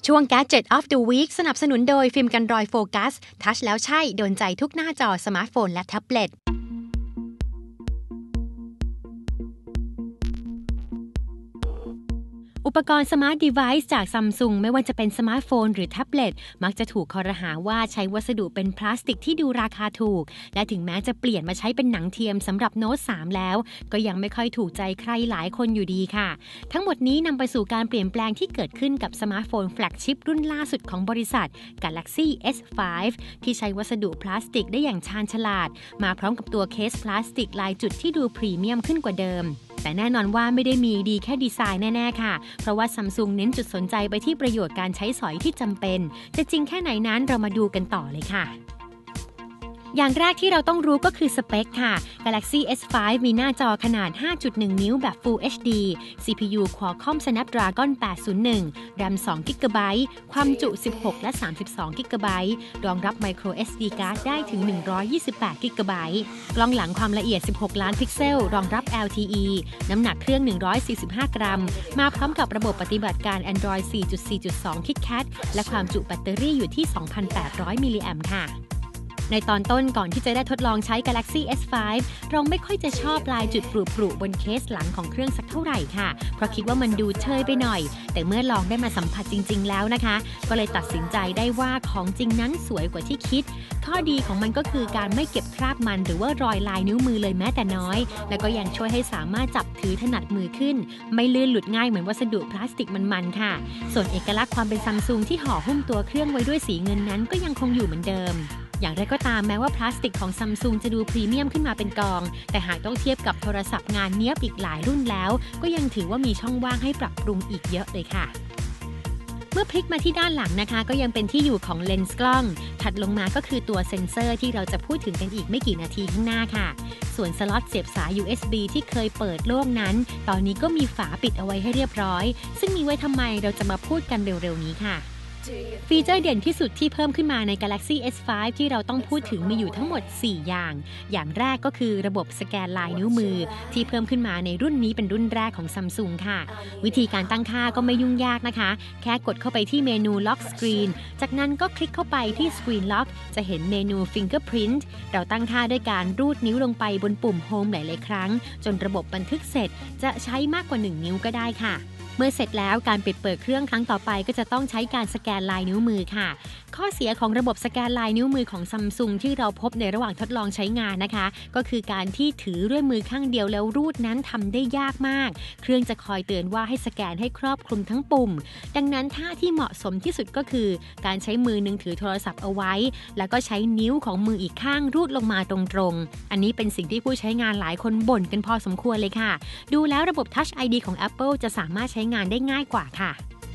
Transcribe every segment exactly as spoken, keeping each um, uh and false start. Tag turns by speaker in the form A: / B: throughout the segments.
A: ช่วง Gadget of the Week สนับสนุนโดยฟิล์มกันรอยโฟกัสทัชแล้วใช่โดนใจทุกหน้าจอสมาร์ทโฟนและแท็บเล็ตอุปกรณ์ Smart Device จาก Samsung ไม่ว่าจะเป็นสมาร์ทโฟนหรือแท็บเล็ตมักจะถูกคอรหาว่าใช้วัสดุเป็นพลาสติกที่ดูราคาถูกและถึงแม้จะเปลี่ยนมาใช้เป็นหนังเทียมสำหรับ Note สาม แล้วก็ยังไม่ค่อยถูกใจใครหลายคนอยู่ดีค่ะทั้งหมดนี้นำไปสู่การเปลี่ยนแปลงที่เกิดขึ้นกับสมาร์ทโฟนแฟลกชิพรุ่นล่าสุดของบริษัท Galaxy เอส ไฟว์ ที่ใช้วัสดุพลาสติกได้อย่างชาญฉลาดมาพร้อมกับตัวเคสพลาสติกลายจุดที่ดูพรีเมียมขึ้นกว่าเดิมแต่แน่นอนว่าไม่ได้มีดีแค่ดีไซน์แน่ๆค่ะเพราะว่า Samsung เน้นจุดสนใจไปที่ประโยชน์การใช้สอยที่จำเป็นจะจริงแค่ไหนนั้นเรามาดูกันต่อเลยค่ะอย่างแรกที่เราต้องรู้ก็คือสเปคค่ะ Galaxy เอส ไฟว์ มีหน้าจอขนาด ห้าจุดหนึ่ง นิ้วแบบ Full เอช ดี ซี พี ยู Qualcomm Snapdragon แปดศูนย์หนึ่ง แรม สอง จิกะไบต์ ความจุ สิบหก และ สามสิบสอง กิกะไบต์ รองรับ Micro เอส ดี Card ได้ถึง หนึ่งร้อยยี่สิบแปด กิกะไบต์ กล้องหลังความละเอียด สิบหก ล้านพิกเซล รองรับ แอล ที อี น้ำหนักเครื่อง หนึ่งร้อยสี่สิบห้า กรัม มาพร้อมกับระบบปฏิบัติการ Android โฟร์ จุด สี่ จุด สอง KitKat และความจุแบตเตอรี่อยู่ที่ สองพันแปดร้อย มิลลิแอมป์ค่ะในตอนต้นก่อนที่จะได้ทดลองใช้ Galaxy เอส ไฟว์ เราไม่ค่อยจะชอบลายจุดปรุๆบนเคสหลังของเครื่องสักเท่าไหร่ค่ะเพราะคิดว่ามันดูเชยไปหน่อยแต่เมื่อลองได้มาสัมผัสจริงๆแล้วนะคะก็เลยตัดสินใจได้ว่าของจริงนั้นสวยกว่าที่คิดข้อดีของมันก็คือการไม่เก็บคราบมันหรือว่ารอยลายนิ้วมือเลยแม้แต่น้อยแล้วก็ยังช่วยให้สามารถจับถือถนัดมือขึ้นไม่ลื่นหลุดง่ายเหมือนวัสดุพลาสติกมันๆค่ะส่วนเอกลักษณ์ความเป็น Samsung ที่ห่อหุ้มตัวเครื่องไว้ด้วยสีเงินนั้นก็ยังคงอยู่เหมือนเดิมอย่างไรก็ตามแม้ว่าพลาสติกของ Samsung จะดูพรีเมียมขึ้นมาเป็นกองแต่หากต้องเทียบกับโทรศัพท์งานเนียบอีกหลายรุ่นแล้วก็ยังถือว่ามีช่องว่างให้ปรับปรุงอีกเยอะเลยค่ะเมื่อพลิกมาที่ด้านหลังนะคะก็ยังเป็นที่อยู่ของเลนส์กล้องถัดลงมาก็คือตัวเซ็นเซอร์ที่เราจะพูดถึงกันอีกไม่กี่นาทีข้างหน้าค่ะส่วนสล็อตเสียบสาย ยู เอส บี ที่เคยเปิดโล่งนั้นตอนนี้ก็มีฝาปิดเอาไว้ให้เรียบร้อยซึ่งมีไว้ทำไมเราจะมาพูดกันเร็วๆนี้ค่ะฟีเจอร์เด่นที่สุดที่เพิ่มขึ้นมาใน Galaxy เอส ไฟว์ ที่เราต้องพูดถึงมีอยู่ทั้งหมดสี่อย่างอย่างแรกก็คือระบบสแกนลายนิ้วมือที่เพิ่มขึ้นมาในรุ่นนี้เป็นรุ่นแรกของ Samsung ค่ะวิธีการตั้งค่าก็ไม่ยุ่งยากนะคะแค่กดเข้าไปที่เมนู Lock Screen จากนั้นก็คลิกเข้าไปที่ Screen Lock จะเห็นเมนู Fingerprint เราตั้งค่าด้วยการรูดนิ้วลงไปบนปุ่ม Home หลายๆครั้งจนระบบบันทึกเสร็จจะใช้มากกว่าหนึ่งนิ้วก็ได้ค่ะเมื่อเสร็จแล้วการปิดเปิดเครื่องครั้งต่อไปก็จะต้องใช้การสแกนลายนิ้วมือค่ะข้อเสียของระบบสแกนลายนิ้วมือของ Samsung ที่เราพบในระหว่างทดลองใช้งานนะคะก็คือการที่ถือด้วยมือข้างเดียวแล้วรูดนั้นทำได้ยากมากเครื่องจะคอยเตือนว่าให้สแกนให้ครอบคลุมทั้งปุ่มดังนั้นท่าที่เหมาะสมที่สุดก็คือการใช้มือนึงถือโทรศัพท์เอาไว้แล้วก็ใช้นิ้วของมืออีกข้างรูดลงมาตรงๆอันนี้เป็นสิ่งที่ผู้ใช้งานหลายคนบ่นกันพอสมควรเลยค่ะดูแล้วระบบ Touch ไอ ดี ของ Apple จะสามารถใช้งานได้ง่ายกว่าค่ะ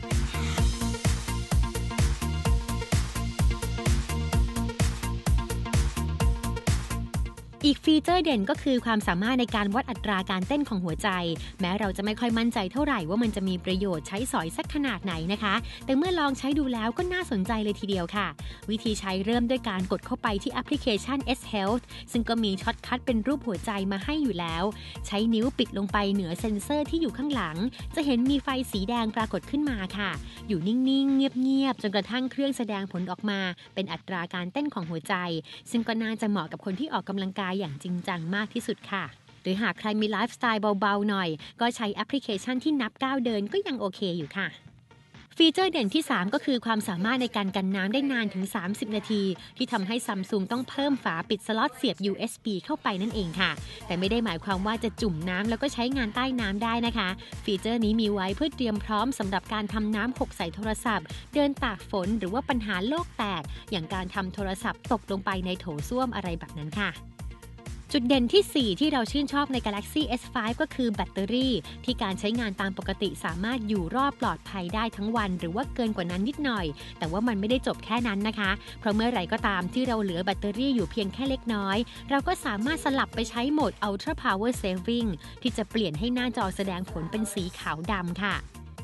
A: อีกฟีเจอร์เด่นก็คือความสามารถในการวัดอัตราการเต้นของหัวใจแม้เราจะไม่ค่อยมั่นใจเท่าไหร่ว่ามันจะมีประโยชน์ใช้สอยสักขนาดไหนนะคะแต่เมื่อลองใช้ดูแล้วก็น่าสนใจเลยทีเดียวค่ะวิธีใช้เริ่มด้วยการกดเข้าไปที่แอปพลิเคชัน เอส Health ซึ่งก็มีช็อตคัทเป็นรูปหัวใจมาให้อยู่แล้วใช้นิ้วปิดลงไปเหนือเซ็นเซอร์ที่อยู่ข้างหลังจะเห็นมีไฟสีแดงปรากฏขึ้นมาค่ะอยู่นิ่งๆเงียบๆจนกระทั่งเครื่องแสดงผลออกมาเป็นอัตราการเต้นของหัวใจซึ่งก็น่าจะเหมาะกับคนที่ออกกำลังกายอย่างจริงจังมากที่สุดค่ะหรือหากใครมีไลฟ์สไตล์เบาๆหน่อยก็ใช้แอปพลิเคชันที่นับก้าวเดินก็ยังโอเคอยู่ค่ะฟีเจอร์เด่นที่สามก็คือความสามารถในการกันน้ำได้นานถึงสามสิบนาทีที่ทำให้ Samsung ต้องเพิ่มฝาปิดสล็อตเสียบ ยู เอส บี เข้าไปนั่นเองค่ะแต่ไม่ได้หมายความว่าจะจุ่มน้ำแล้วก็ใช้งานใต้น้ำได้นะคะฟีเจอร์นี้มีไว้เพื่อเตรียมพร้อมสำหรับการทำน้ำหกใส่โทรศัพท์เดินตากฝนหรือว่าปัญหาโลกแตกอย่างการทำโทรศัพท์ตกลงไปในโถส้วมอะไรแบบนั้นค่ะจุดเด่นที่สี่ที่เราชื่นชอบใน Galaxy เอส ไฟว์ ก็คือแบตเตอรี่ที่การใช้งานตามปกติสามารถอยู่รอบปลอดภัยได้ทั้งวันหรือว่าเกินกว่านั้นนิดหน่อยแต่ว่ามันไม่ได้จบแค่นั้นนะคะเพราะเมื่อไหร่ก็ตามที่เราเหลือแบตเตอรี่อยู่เพียงแค่เล็กน้อยเราก็สามารถสลับไปใช้โหมด Ultra Power Saving ที่จะเปลี่ยนให้หน้าจอแสดงผลเป็นสีขาวดำค่ะ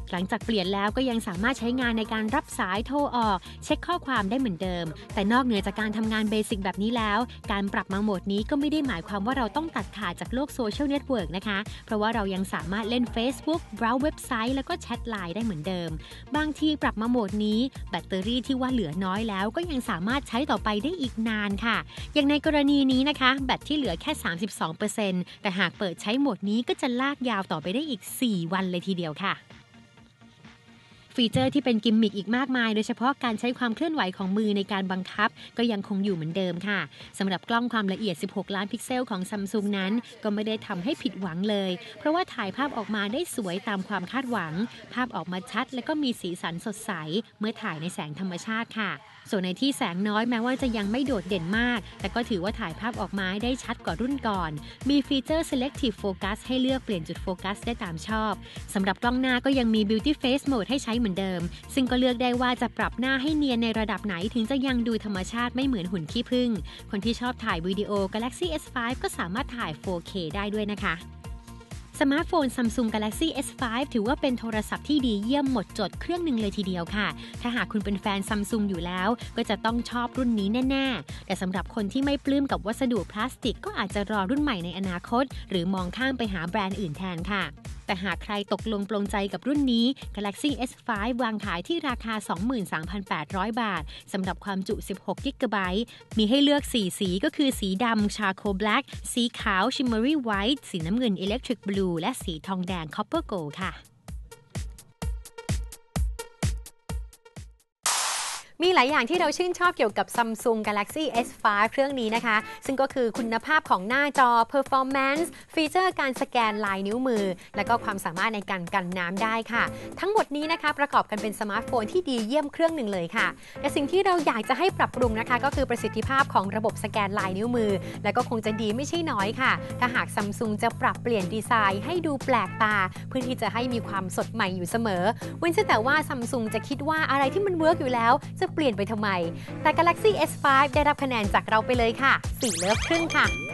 A: หลังจากเปลี่ยนแล้วก็ยังสามารถใช้งานในการรับสายโทรออกเช็คข้อความได้เหมือนเดิมแต่นอกเหนือจากการทำงานเบสิกแบบนี้แล้วการปรับมาโหมดนี้ก็ไม่ได้หมายความว่าเราต้องตัดขาดจากโลกโซเชียลเน็ตเวิร์กนะคะเพราะว่าเรายังสามารถเล่น Facebook เบราว์เว็บไซต์แล้วก็แชทไลน์ได้เหมือนเดิมบางทีปรับมาโหมดนี้แบตเตอรี่ที่ว่าเหลือน้อยแล้วก็ยังสามารถใช้ต่อไปได้อีกนานค่ะอย่างในกรณีนี้นะคะแบตที่เหลือแค่ สามสิบสองเปอร์เซ็นต์ แต่หากเปิดใช้โหมดนี้ก็จะลากยาวต่อไปได้อีกสี่วันเลยทีเดียวค่ะฟีเจอร์ที่เป็นกิมมิคอีกมากมายโดยเฉพาะการใช้ความเคลื่อนไหวของมือในการบังคับก็ยังคงอยู่เหมือนเดิมค่ะสำหรับกล้องความละเอียดสิบหกล้านพิกเซลของ Samsung นั้นก็ไม่ได้ทำให้ผิดหวังเลยเพราะว่าถ่ายภาพออกมาได้สวยตามความคาดหวังภาพออกมาชัดและก็มีสีสันสดใสเมื่อถ่ายในแสงธรรมชาติค่ะส่วนในที่แสงน้อยแม้ว่าจะยังไม่โดดเด่นมากแต่ก็ถือว่าถ่ายภาพออกมาได้ชัดกว่ารุ่นก่อนมีฟีเจอร์ selective focus ให้เลือกเปลี่ยนจุดโฟกัสได้ตามชอบสำหรับกล้องหน้าก็ยังมี beauty face mode ให้ใช้เหมือนเดิมซึ่งก็เลือกได้ว่าจะปรับหน้าให้เนียนในระดับไหนถึงจะยังดูธรรมชาติไม่เหมือนหุ่นขี้ผึ้งคนที่ชอบถ่ายวิดีโอ Galaxy เอส ไฟว์ ก็สามารถถ่าย โฟร์เค ได้ด้วยนะคะสมาร์ทโฟน Samsung Galaxy เอส ไฟว์ ถือว่าเป็นโทรศัพท์ที่ดีเยี่ยมหมดจดเครื่องหนึ่งเลยทีเดียวค่ะถ้าหากคุณเป็นแฟน Samsung อยู่แล้วก็จะต้องชอบรุ่นนี้แน่ๆแต่สำหรับคนที่ไม่ปลื้มกับวัสดุพลาสติกก็อาจจะรอรุ่นใหม่ในอนาคตหรือมองข้ามไปหาแบรนด์อื่นแทนค่ะแต่หากใครตกลงปลงใจกับรุ่นนี้ Galaxy เอส ไฟว์ วางขายที่ราคา สองหมื่นสามพันแปดร้อย บาทสำหรับความจุ สิบหก กิกะไบต์ มีให้เลือกสี่สีก็คือสีดำ Charcoal Black สีขาว Shimmery White สีน้ำเงิน Electric Blue และสีทองแดง Copper Gold ค่ะมีหลายอย่างที่เราชื่นชอบเกี่ยวกับ Samsung Galaxy เอส ไฟว์ เครื่องนี้นะคะซึ่งก็คือคุณภาพของหน้าจอ performance ฟีเจอร์การสแกนลายนิ้วมือและก็ความสามารถในการกันน้ำได้ค่ะทั้งหมดนี้นะคะประกอบกันเป็นสมาร์ทโฟนที่ดีเยี่ยมเครื่องหนึ่งเลยค่ะแต่สิ่งที่เราอยากจะให้ปรับปรุงนะคะก็คือประสิทธิภาพของระบบสแกนลายนิ้วมือและก็คงจะดีไม่ใช่น้อยค่ะถ้าหาก Samsung จะปรับเปลี่ยนดีไซน์ให้ดูแปลกตาเพื่อที่จะให้มีความสดใหม่อยู่เสมอเว้นแต่ว่า Samsung จะคิดว่าอะไรที่มันเวิร์กอยู่แล้วจะเปลี่ยนไปทำไมแต่ Galaxy เอส ไฟว์ ได้รับคะแนนจากเราไปเลยค่ะสี่เลิฟครึ่งค่ะ